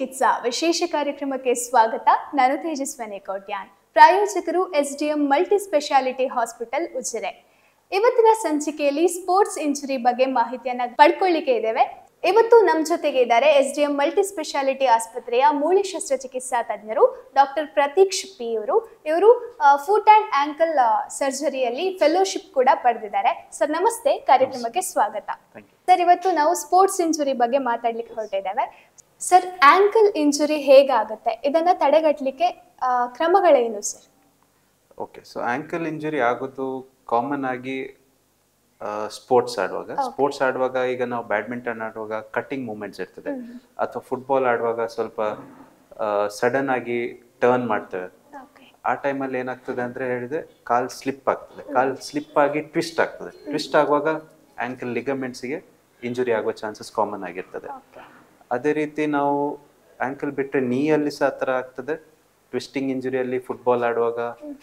ಚಿಕಿತ್ಸಾ ವಿಶೇಷ ಕಾರ್ಯಕ್ರಮಕ್ಕೆ ಸ್ವಾಗತ. ನಾನು ತೇಜಸ್ವಿನಿ ಕೋಟ್ಯಾನ್. ಪ್ರಾಯೋಜಕರು SDM multi speciality hospital Ujire. ಇವತ್ತಿನ ಸಂಚಿಕೆಯಲ್ಲಿ ಸ್ಪೋರ್ಟ್ಸ್ ಇಂಜುರಿ ಬಗ್ಗೆ ಮಾಹಿತಿಯನ್ನ ಪಡ್ಕೊಳ್ಳಿಕ್ಕೆ ಇದ್ದೇವೆ. ಇವತ್ತು ನಮ್ಮ ಜೊತೆಗೆ ಇದ್ದಾರೆ SDM ಮಲ್ಟಿ ಸ್ಪೆಷಾಲಿಟಿ ಆಸ್ಪತ್ರೆಯ ಮೂಳೆ ಶಸ್ತ್ರಚಿಕಿತ್ಸಾ ತಜ್ಞರು ಡಾಕ್ಟರ್ ಪ್ರತೀಕ್ಷ್ ಪಿ. ಇವರು ಫುಟ್ ಅಂಡ್ ಆಂಕಲ್ ಸರ್ಜರಿಯಲ್ಲಿ ಫೆಲೋಶಿಪ್ ಕೂಡ ಪಡೆದಿದ್ದಾರೆ. ಸರ್ ನಮಸ್ತೆ, ಕಾರ್ಯಕ್ರಮಕ್ಕೆ ಸ್ವಾಗತ. ಸರ್, ಇವತ್ತು ನಾವು ಸ್ಪೋರ್ಟ್ಸ್ ಇಂಜುರಿ ಬಗ್ಗೆ ಮಾತಾಡ್ಲಿಕ್ಕೆ ಹೊರಟಿದ್ದೇವೆ. ಸರ್, ಆಂಕಲ್ ಇಂಜುರಿ ಹೇಗಾಗುತ್ತೆ, ಇದನ್ನ ತಡೆಗಟ್ಟಲಿಕ್ಕೆ ಕ್ರಮಗಳೇನು sir? Okay, so ankle injury ಆಗೋದು ಕಾಮನ್ ಆಗಿ ಸ್ಪೋರ್ಟ್ಸ್ ಆಡುವಾಗ ಈಗ ನಾವು ಬ್ಯಾಡ್ಮಿಂಟನ್ ಆಡುವಾಗ ಕಟ್ಟಿಂಗ್ ಮೂವ್ಮೆಂಟ್ಸ್ ಇರ್ತದೆ, ಅಥವಾ ಫುಟ್ಬಾಲ್ ಆಡುವಾಗ ಸ್ವಲ್ಪ ಸಡನ್ ಆಗಿ ಟರ್ನ್ ಮಾಡ್ತೇವೆ. ಆ ಟೈಮಲ್ಲಿ ಏನಾಗ್ತದೆ ಅಂದ್ರೆ ಹೇಳಿದ್ರೆ ಕಾಲ್ ಸ್ಲಿಪ್ ಆಗ್ತದೆ, ಕಾಲ್ ಸ್ಲಿಪ್ ಆಗಿ ಟ್ವಿಸ್ಟ್ ಆಗ್ತದೆ. ಟ್ವಿಸ್ಟ್ ಆಗುವಾಗ ಆಂಕಲ್ ಲಿಗಮೆಂಟ್ಸ್ಗೆ ಇಂಜುರಿ ಆಗುವ ಚಾನ್ಸಸ್ ಕಾಮನ್ ಆಗಿರ್ತದೆ. ಅದೇ ರೀತಿ ನಾವು ಆಂಕಲ್ ಬಿಟ್ಟರೆ ನೀಯಲ್ಲಿ ಸಹ ಆ ಥರ ಆಗ್ತದೆ. ಟ್ವಿಸ್ಟಿಂಗ್ ಇಂಜುರಿಯಲ್ಲಿ ಫುಟ್ಬಾಲ್ ಆಡುವಾಗ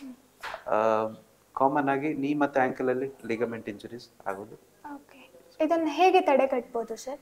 ಕಾಮನ್ ಆಗಿ ನೀ ಮತ್ತು ಆಂಕಲಲ್ಲಿ ಲಿಗಮೆಂಟ್ ಇಂಜುರೀಸ್ ಆಗೋದು. ಇದನ್ನು ಹೇಗೆ ತಡೆಗಟ್ಬೋದು ಸರ್?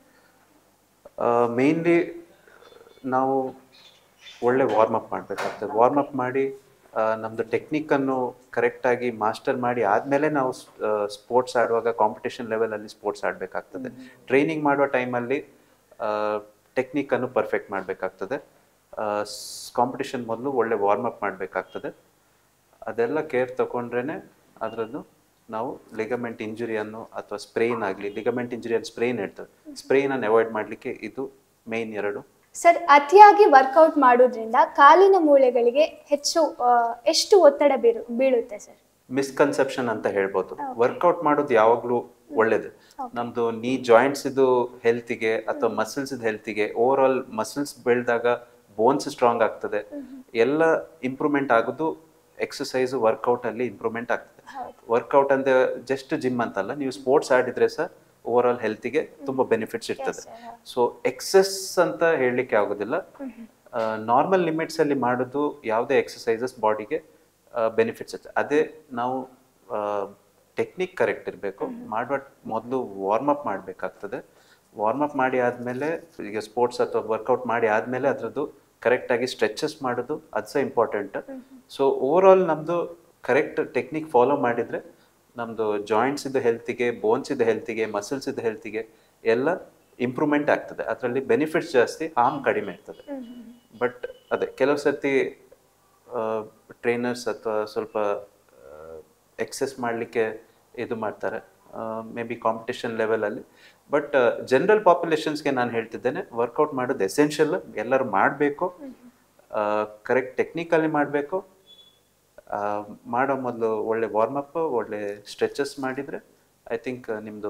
ಮೇನ್ಲಿ ನಾವು ಒಳ್ಳೆ ವಾರ್ಮಪ್ ಮಾಡಬೇಕಾಗ್ತದೆ. ವಾರ್ಮಪ್ ಮಾಡಿ ನಮ್ಮದು ಟೆಕ್ನಿಕ್ಕನ್ನು ಕರೆಕ್ಟಾಗಿ ಮಾಸ್ಟರ್ ಮಾಡಿ ಆದಮೇಲೆ ನಾವು ಸ್ಪೋರ್ಟ್ಸ್ ಆಡುವಾಗ ಕಾಂಪಿಟೇಷನ್ ಲೆವೆಲಲ್ಲಿ ಸ್ಪೋರ್ಟ್ಸ್ ಆಡಬೇಕಾಗ್ತದೆ. ಟ್ರೈನಿಂಗ್ ಮಾಡುವ ಟೈಮಲ್ಲಿ ಟೆಕ್ನಿಕ್ಕನ್ನು ಪರ್ಫೆಕ್ಟ್ ಮಾಡಬೇಕಾಗ್ತದೆ. ಕಾಂಪಿಟೇಷನ್ ಮೊದಲು ಒಳ್ಳೆ ವಾರ್ಮಪ್ ಮಾಡಬೇಕಾಗ್ತದೆ. ಅದೆಲ್ಲ ಕೇರ್ ತಗೊಂಡ್ರೇ ಅದರದ್ದು ನಾವು ಲಿಗಮೆಂಟ್ ಇಂಜುರಿಯನ್ನು ಅಥವಾ ಸ್ಪ್ರೇನ್ ಆಗಲಿ, ಲಿಗಮೆಂಟ್ ಇಂಜುರಿಯಲ್ಲಿ ಸ್ಪ್ರೇನ್ ಇರ್ತದೆ, ಸ್ಪ್ರೇನನ್ನು ಅವಾಯ್ಡ್ ಮಾಡಲಿಕ್ಕೆ ಇದು ಮೇನ್ ಎರಡು. ಸರ್, ಅತಿಯಾಗಿ ವರ್ಕೌಟ್ ಮಾಡೋದ್ರಿಂದ ಕಾಲಿನ ಮೂಳೆಗಳಿಗೆ ಎಷ್ಟು ಒತ್ತಡ ಬೀಳುತ್ತೆ ಸರ್? ಮಿಸ್ಕನ್ಸೆಪ್ಷನ್ ಅಂತ ಹೇಳ್ಬೋದು. ವರ್ಕೌಟ್ ಮಾಡೋದು ಯಾವಾಗಲೂ ಒಳ್ಳೇದು. ನಮ್ದು ನೀ ಜಾಯಿಂಟ್ಸ್ ಇದು ಹೆಲ್ತಿಗೆ ಅಥವಾ ಮಸಲ್ಸ್ ಹೆಲ್ತಿಗೆ, ಓವರ್ ಆಲ್ ಮಸಲ್ಸ್ ಬೆಳೆದಾಗ ಬೋನ್ಸ್ ಸ್ಟ್ರಾಂಗ್ ಆಗ್ತದೆ. ಎಲ್ಲ ಇಂಪ್ರೂವ್ಮೆಂಟ್ ಆಗೋದು ಎಕ್ಸಸೈಸ್ ವರ್ಕೌಟ್ ಅಲ್ಲಿ ಇಂಪ್ರೂವ್ಮೆಂಟ್ ಆಗ್ತದೆ. ವರ್ಕೌಟ್ ಅಂದ್ರೆ ಜಸ್ಟ್ ಜಿಮ್ ಅಂತಲ್ಲ, ನೀವು ಸ್ಪೋರ್ಟ್ಸ್ ಆಡಿದ್ರೆ ಸಹ ಓವರ್ ಆಲ್ ಹೆಲ್ತಿಗೆ ತುಂಬಾ ಬೆನಿಫಿಟ್ಸ್ ಇರ್ತದೆ. ಸೊ ಎಕ್ಸೆಸ್ ಅಂತ ಹೇಳಲಿಕ್ಕೆ ಆಗೋದಿಲ್ಲ. ನಾರ್ಮಲ್ ಲಿಮಿಟ್ಸ್ ಅಲ್ಲಿ ಮಾಡೋದು ಯಾವುದೇ ಎಕ್ಸಸೈಸಸ್ ಬಾಡಿಗೆ ಬೆನಿಫಿಟ್ಸ್ ಇರ್ತದೆ. ಅದೇ ನಾವು ಟೆಕ್ನಿಕ್ ಕರೆಕ್ಟ್ ಇರಬೇಕು. ಮಾಡುವ ಮೊದಲು ವಾರ್ಮಪ್ ಮಾಡಬೇಕಾಗ್ತದೆ. ವಾರ್ಮಪ್ ಮಾಡಿ ಆದಮೇಲೆ, ಈಗ ಸ್ಪೋರ್ಟ್ಸ್ ಅಥವಾ ವರ್ಕೌಟ್ ಮಾಡಿ ಆದಮೇಲೆ ಅದರದ್ದು ಕರೆಕ್ಟಾಗಿ ಸ್ಟ್ರೆಚಸ್ ಮಾಡೋದು ಅದು ಸಹ ಇಂಪಾರ್ಟೆಂಟ್. ಸೊ ಓವರ್ ಆಲ್ ನಮ್ಮದು ಕರೆಕ್ಟ್ ಟೆಕ್ನಿಕ್ ಫಾಲೋ ಮಾಡಿದರೆ ನಮ್ಮದು ಜಾಯಿಂಟ್ಸ್ ಇದು ಹೆಲ್ತಿಗೆ, ಬೋನ್ಸ್ ಇದು ಹೆಲ್ತಿಗೆ, ಮಸಲ್ಸ್ ಇದು ಹೆಲ್ತಿಗೆ ಎಲ್ಲ ಇಂಪ್ರೂವ್ಮೆಂಟ್ ಆಗ್ತದೆ. ಅದರಲ್ಲಿ ಬೆನಿಫಿಟ್ಸ್ ಜಾಸ್ತಿ, ಹಾರ್ಮ್ ಕಡಿಮೆ ಇರ್ತದೆ. ಬಟ್ ಅದೇ ಕೆಲವು ಸರ್ತಿ ಟ್ರೈನರ್ಸ್ ಅಥವಾ ಸ್ವಲ್ಪ ಎಕ್ಸೆಸ್ ಮಾಡಲಿಕ್ಕೆ ಇದು ಮಾಡ್ತಾರೆ, ಮೇ ಬಿ ಕಾಂಪಿಟೇಷನ್ ಲೆವೆಲಲ್ಲಿ. ಬಟ್ ಜನರಲ್ ಪಾಪ್ಯುಲೇಷನ್ಸ್ಗೆ ನಾನು ಹೇಳ್ತಿದ್ದೇನೆ, ವರ್ಕೌಟ್ ಮಾಡೋದು ಎಸೆನ್ಷಿಯಲ್. ಎಲ್ಲರೂ ಮಾಡಬೇಕು, ಕರೆಕ್ಟ್ ಟೆಕ್ನಿಕಲ್ಲಿ ಮಾಡಬೇಕು. ಮಾಡೋ ಮೊದಲು ಒಳ್ಳೆ ವಾರ್ಮಪ್, ಒಳ್ಳೆ ಸ್ಟ್ರೆಚಸ್ ಮಾಡಿದರೆ ಐ ಥಿಂಕ್ ನಿಮ್ಮದು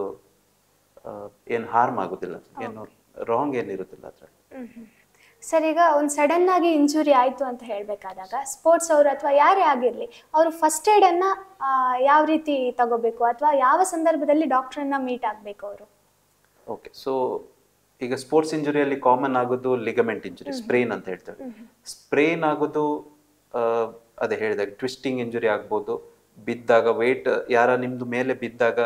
ಏನು ಹಾರ್ಮ್ ಆಗೋದಿಲ್ಲ, ಏನು ರಾಂಗ್ ಏನಿರುತ್ತಿಲ್ಲ ಅದರಲ್ಲಿ. ಸರ್, ಈಗ ಒಂದು ಸಡನ್ ಆಗಿ ಇಂಜುರಿ ಆಯಿತು ಅಂತ ಹೇಳಬೇಕಾದಾಗ ಸ್ಪೋರ್ಟ್ಸ್ ಅವರು ಅಥವಾ ಯಾರೇ ಆಗಿರಲಿ, ಅವರು ಫಸ್ಟ್ ಏಡನ್ನು ಯಾವ ರೀತಿ ತಗೋಬೇಕು ಅಥವಾ ಯಾವ ಸಂದರ್ಭದಲ್ಲಿ ಡಾಕ್ಟ್ರನ್ನ ಮೀಟ್ ಆಗಬೇಕು ಅವರು? ಓಕೆ, ಸೊ ಈಗ ಸ್ಪೋರ್ಟ್ಸ್ ಇಂಜುರಿಯಲ್ಲಿ ಕಾಮನ್ ಆಗೋದು ಲಿಗಮೆಂಟ್ ಇಂಜುರಿ, ಸ್ಪ್ರೇನ್ ಅಂತ ಹೇಳ್ತೇವೆ. ಸ್ಪ್ರೇನ್ ಆಗೋದು ಅದೇ ಹೇಳಿದಾಗ ಟ್ವಿಸ್ಟಿಂಗ್ ಇಂಜುರಿ ಆಗ್ಬೋದು. ಬಿದ್ದಾಗ ವೆಯ್ಟ್, ಯಾರ ನಿಮ್ಮದು ಮೇಲೆ ಬಿದ್ದಾಗ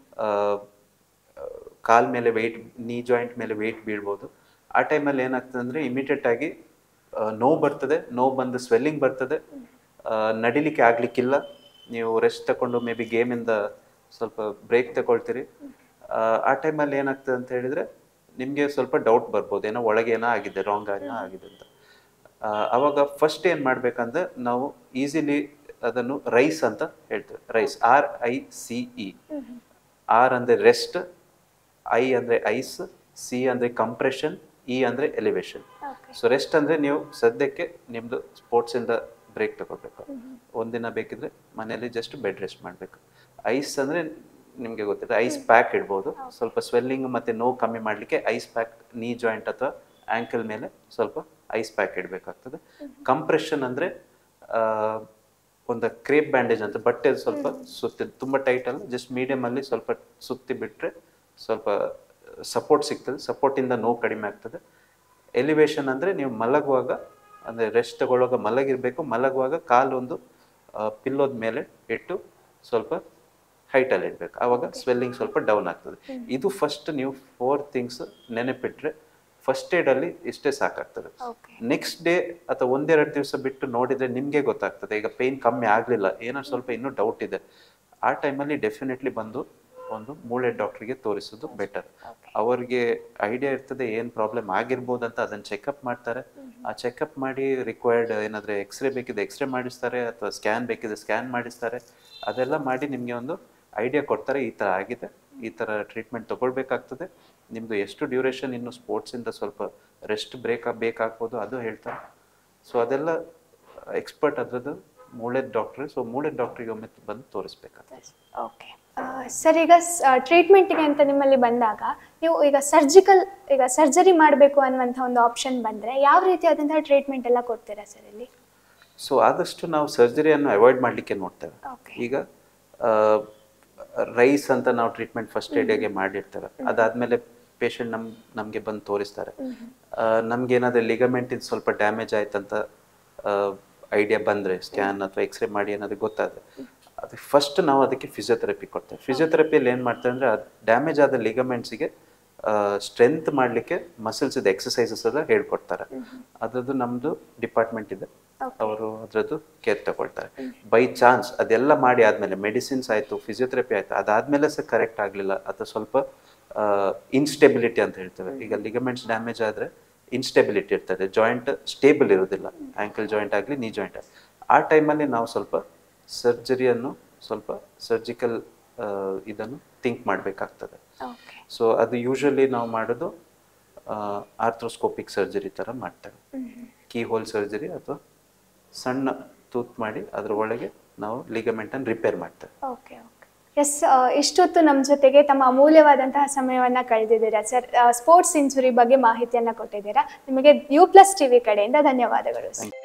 ಕಾಲ್ ಮೇಲೆ ವೆಯ್ಟ್, ನೀ ಜಾಯಿಂಟ್ ಮೇಲೆ ವೆಯ್ಟ್ ಬೀಳ್ಬೋದು. ಆ ಟೈಮಲ್ಲಿ ಏನಾಗ್ತದೆ ಅಂದರೆ ಇಮಿಡಿಯೇಟ್ ಆಗಿ ನೋವು ಬರ್ತದೆ. ನೋವು ಬಂದು ಸ್ವೆಲ್ಲಿಂಗ್ ಬರ್ತದೆ, ನಡಿಲಿಕ್ಕೆ ಆಗ್ಲಿಕ್ಕಿಲ್ಲ. ನೀವು ರೆಸ್ಟ್ ತಗೊಂಡು ಮೇ ಬಿ ಗೇಮಿಂದ ಸ್ವಲ್ಪ ಬ್ರೇಕ್ ತಗೊಳ್ತೀರಿ. ಆ ಟೈಮಲ್ಲಿ ಏನಾಗ್ತದೆ ಅಂತ ಹೇಳಿದರೆ ನಿಮಗೆ ಸ್ವಲ್ಪ ಡೌಟ್ ಬರ್ಬೋದು, ಏನೋ ಒಳಗೆ ಏನೋ ಆಗಿದೆ, ರಾಂಗ್ ಏನೋ ಆಗಿದೆ ಅಂತ. ಆವಾಗ ಫಸ್ಟ್ ಏನು ಮಾಡಬೇಕಂದ್ರೆ ನಾವು ಈಸಿಲಿ ಅದನ್ನು ರೈಸ್ ಅಂತ ಹೇಳ್ತೇವೆ. RICE, RICE. ಆರ್ ಅಂದರೆ ರೆಸ್ಟ್, ಐ ಅಂದರೆ ಐಸ್, ಸಿ ಅಂದರೆ ಕಂಪ್ರೆಷನ್, ಇ ಅಂದರೆ ಎಲಿವೇಶನ್. ಸೊ ರೆಸ್ಟ್ ಅಂದರೆ ನೀವು ಸದ್ಯಕ್ಕೆ ನಿಮ್ಮದು ಸ್ಪೋರ್ಟ್ಸಿಂದ ಬ್ರೇಕ್ ತಗೋಬೇಕು. ಒಂದಿನ ಬೇಕಿದ್ರೆ ಮನೆಯಲ್ಲಿ ಜಸ್ಟ್ ಬೆಡ್ ರೆಸ್ಟ್ ಮಾಡಬೇಕು. ಐಸ್ ಅಂದರೆ ನಿಮಗೆ ಗೊತ್ತಿದೆ, ಐಸ್ ಪ್ಯಾಕ್ ಇಡ್ಬೋದು. ಸ್ವಲ್ಪ ಸ್ವೆಲ್ಲಿಂಗ್ ಮತ್ತು ನೋವು ಕಮ್ಮಿ ಮಾಡಲಿಕ್ಕೆ ಐಸ್ ಪ್ಯಾಕ್ ನೀ ಜಾಯಿಂಟ್ ಅಥವಾ ಆ್ಯಂಕಲ್ ಮೇಲೆ ಸ್ವಲ್ಪ ಐಸ್ ಪ್ಯಾಕ್ ಇಡಬೇಕಾಗ್ತದೆ. ಕಂಪ್ರೆಷನ್ ಅಂದರೆ ಒಂದು ಕ್ರೇಪ್ ಬ್ಯಾಂಡೇಜ್ ಅಂತ, ಬಟ್ಟೆ ಸ್ವಲ್ಪ ಸುತ್ತಿ, ತುಂಬ ಟೈಟ್ ಅಲ್ಲ, ಜಸ್ಟ್ ಮೀಡಿಯಮಲ್ಲಿ ಸ್ವಲ್ಪ ಸುತ್ತಿ ಬಿಟ್ಟರೆ ಸ್ವಲ್ಪ ಸಪೋರ್ಟ್ ಸಿಗ್ತದೆ. ಸಪೋರ್ಟಿಂದ ನೋವು ಕಡಿಮೆ ಆಗ್ತದೆ. ಎಲಿವೇಶನ್ ಅಂದರೆ ನೀವು ಮಲಗುವಾಗ, ಅಂದರೆ ರೆಸ್ಟ್ ತಗೊಳ್ಳುವಾಗ ಮಲಗಿರಬೇಕು. ಮಲಗುವಾಗ ಕಾಲೊಂದು ಪಿಲ್ಲೋದ ಮೇಲೆ ಇಟ್ಟು ಸ್ವಲ್ಪ ಹೈಟಲ್ಲಿ ಇಡಬೇಕು. ಆವಾಗ ಸ್ವೆಲ್ಲಿಂಗ್ ಸ್ವಲ್ಪ ಡೌನ್ ಆಗ್ತದೆ. ಇದು ಫಸ್ಟ್ ನೀವು 4 ಥಿಂಗ್ಸ್ ನೆನಪಿಟ್ರೆ ಫಸ್ಟ್ ಏಡಲ್ಲಿ ಇಷ್ಟೇ ಸಾಕಾಗ್ತದೆ. ಓಕೆ. ನೆಕ್ಸ್ಟ್ ಡೇ ಅಥವಾ ಒಂದೆರಡು ದಿವಸ ಬಿಟ್ಟು ನೋಡಿದರೆ ನಿಮಗೆ ಗೊತ್ತಾಗ್ತದೆ ಈಗ ಪೇಯ್ನ್ ಕಮ್ಮಿ ಆಗಲಿಲ್ಲ, ಏನೋ ಸ್ವಲ್ಪ ಇನ್ನೂ ಡೌಟ್ ಇದೆ, ಆ ಟೈಮಲ್ಲಿ ಡೆಫಿನೆಟ್ಲಿ ಬಂದು ಒಂದು ಮೂಳೆ ಡಾಕ್ಟ್ರಿಗೆ ತೋರಿಸೋದು ಬೆಟರ್. ಅವ್ರಿಗೆ ಐಡಿಯಾ ಇರ್ತದೆ ಏನು ಪ್ರಾಬ್ಲಮ್ ಆಗಿರ್ಬೋದು ಅಂತ, ಅದನ್ನು ಚೆಕಪ್ ಮಾಡ್ತಾರೆ. ಆ ಚೆಕಪ್ ಮಾಡಿ ರಿಕ್ವೈರ್ಡ್ ಏನಾದರೂ ಎಕ್ಸ್ರೇ ಬೇಕಿದೆ ಎಕ್ಸ್ರೇ ಮಾಡಿಸ್ತಾರೆ, ಅಥವಾ ಸ್ಕ್ಯಾನ್ ಬೇಕಿದೆ ಸ್ಕ್ಯಾನ್ ಮಾಡಿಸ್ತಾರೆ. ಅದೆಲ್ಲ ಮಾಡಿ ನಿಮಗೆ ಒಂದು ಐಡಿಯಾ ಕೊಡ್ತಾರೆ, ಈ ಥರ ಆಗಿದೆ, ಈ ಥರ ಟ್ರೀಟ್ಮೆಂಟ್ ತೊಗೊಳ್ಬೇಕಾಗ್ತದೆ, ನಿಮ್ಮದು ಎಷ್ಟು ಡ್ಯೂರೇಷನ್ ಇನ್ನು ಸ್ಪೋರ್ಟ್ಸಿಂದ ಸ್ವಲ್ಪ ರೆಸ್ಟ್ ಬೇಕಾಗ್ಬೋದು ಅದು ಹೇಳ್ತಾರೆ. ಸೊ ಅದೆಲ್ಲ ಎಕ್ಸ್ಪರ್ಟ್ ಅದರದ್ದು ಮೂಳೆ ಡಾಕ್ಟ್ರು. ಸೊ ಮೂಳೆ ಡಾಕ್ಟ್ರಿಗೆ ಒಮ್ಮೆ ಬಂದು ತೋರಿಸ್ಬೇಕಾಗ್ತದೆ. ಓಕೆ ಸರ್, ಈಗ ಟ್ರೀಟ್ಮೆಂಟ್ಗೆ ಅಂತ ನಿಮ್ಮಲ್ಲಿ ಬಂದಾಗ ನೀವು ಈಗ ಸರ್ಜರಿ ಮಾಡಬೇಕು ಅನ್ನುವಂಥ ಒಂದು ಆಪ್ಷನ್ ಬಂದರೆ ಯಾವ ರೀತಿಯಾದಂತಹ ಟ್ರೀಟ್ಮೆಂಟ್ ಎಲ್ಲ ಕೊಡ್ತೀರಾ ಸರ್ ಇಲ್ಲಿ? ಸೊ ಆದಷ್ಟು ನಾವು ಸರ್ಜರಿಯನ್ನು ಅವಾಯ್ಡ್ ಮಾಡಲಿಕ್ಕೆ ನೋಡ್ತೇವೆ. ಈಗ ರೈಸ್ ಅಂತ ನಾವು ಟ್ರೀಟ್ಮೆಂಟ್ ಫಸ್ಟ್ ಏಡ್ಗೆ ಮಾಡಿರ್ತಾರೆ, ಅದಾದಮೇಲೆ ಪೇಷಂಟ್ ನಮಗೆ ಬಂದು ತೋರಿಸ್ತಾರೆ. ನಮಗೇನಾದರೂ ಲಿಗಮೆಂಟಿಂದ ಸ್ವಲ್ಪ ಡ್ಯಾಮೇಜ್ ಆಯ್ತಂತ ಐಡಿಯಾ ಬಂದರೆ ಸ್ಕ್ಯಾನ್ ಅಥವಾ ಎಕ್ಸ್ರೇ ಮಾಡಿ ಏನಾದರೂ ಗೊತ್ತಾದರೆ ಅದಕ್ಕೆ ಫಸ್ಟ್ ನಾವು ಅದಕ್ಕೆ ಫಿಸಿಯೋಥೆರಪಿ ಕೊಡ್ತೇವೆ. ಫಿಸಿಯೋಥೆರಪಿಯಲ್ಲಿ ಏನು ಮಾಡ್ತಾರೆ ಅಂದರೆ ಅದು ಡ್ಯಾಮೇಜ್ ಆದ ಲಿಗಮೆಂಟ್ಸಿಗೆ ಸ್ಟ್ರೆಂತ್ ಮಾಡಲಿಕ್ಕೆ ಮಸಲ್ಸ್ ಇದೆ ಎಕ್ಸಸೈಸಸ್ ಎಲ್ಲ ಹೇಳ್ಕೊಡ್ತಾರೆ. ಅದರದ್ದು ನಮ್ಮದು ಡಿಪಾರ್ಟ್ಮೆಂಟ್ ಇದೆ, ಅವರು ಅದರದ್ದು ಕೇರ್ ತಗೊಳ್ತಾರೆ. ಬೈ ಚಾನ್ಸ್ ಅದೆಲ್ಲ ಮಾಡಿ ಆದಮೇಲೆ ಮೆಡಿಸಿನ್ಸ್ ಆಯಿತು ಫಿಸಿಯೋಥೆರಪಿ ಆಯಿತು, ಅದಾದಮೇಲೆ ಸಹ ಕರೆಕ್ಟ್ ಆಗಲಿಲ್ಲ ಅಥವಾ ಸ್ವಲ್ಪ ಇನ್ಸ್ಟೆಬಿಲಿಟಿ ಅಂತ ಹೇಳ್ತೇವೆ. ಈಗ ಲಿಗಮೆಂಟ್ಸ್ ಡ್ಯಾಮೇಜ್ ಆದರೆ ಇನ್ಸ್ಟೆಬಿಲಿಟಿ ಇರ್ತದೆ, ಜಾಯಿಂಟ್ ಸ್ಟೇಬಲ್ ಇರೋದಿಲ್ಲ, ಆ್ಯಂಕಲ್ ಜಾಯಿಂಟ್ ಆಗಲಿ ನೀ ಜಾಯಿಂಟ್ ಆಗಲಿ. ಆ ಟೈಮಲ್ಲಿ ನಾವು ಸ್ವಲ್ಪ ಸರ್ಜರಿಯನ್ನು ಸ್ವಲ್ಪ ಸರ್ಜಿಕಲ್ ಇದನ್ನು ಥಿಂಕ್ ಮಾಡಬೇಕಾಗ್ತದೆ. ಸೊ ಅದು ಯೂಶಲಿ ನಾವು ಮಾಡೋದು ಆರ್ಥ್ರೋಸ್ಕೋಪಿಕ್ ಸರ್ಜರಿ ಥರ ಮಾಡ್ತೇವೆ, ಕೀ ಹೋಲ್ ಸರ್ಜರಿ ಅಥವಾ ಸಣ್ಣ ತೂತ್ ಮಾಡಿ ಅದರ ಒಳಗೆ ನಾವು ಲಿಗಮೆಂಟನ್ನು ರಿಪೇರ್ ಮಾಡ್ತೇವೆ. ಓಕೆ ಓಕೆ ಎಸ್, ಇಷ್ಟೊತ್ತು ನಮ್ಮ ಜೊತೆಗೆ ತಮ್ಮ ಅಮೂಲ್ಯವಾದಂತಹ ಸಮಯವನ್ನು ಕಳೆದಿದ್ದೀರಾ ಸರ್. ಸ್ಪೋರ್ಟ್ಸ್ ಇಂಜುರಿ ಬಗ್ಗೆ ಮಾಹಿತಿಯನ್ನು ಕೊಟ್ಟಿದ್ದೀರಾ. ನಿಮಗೆ U+ TV ಕಡೆಯಿಂದ ಧನ್ಯವಾದಗಳು ಸರ್.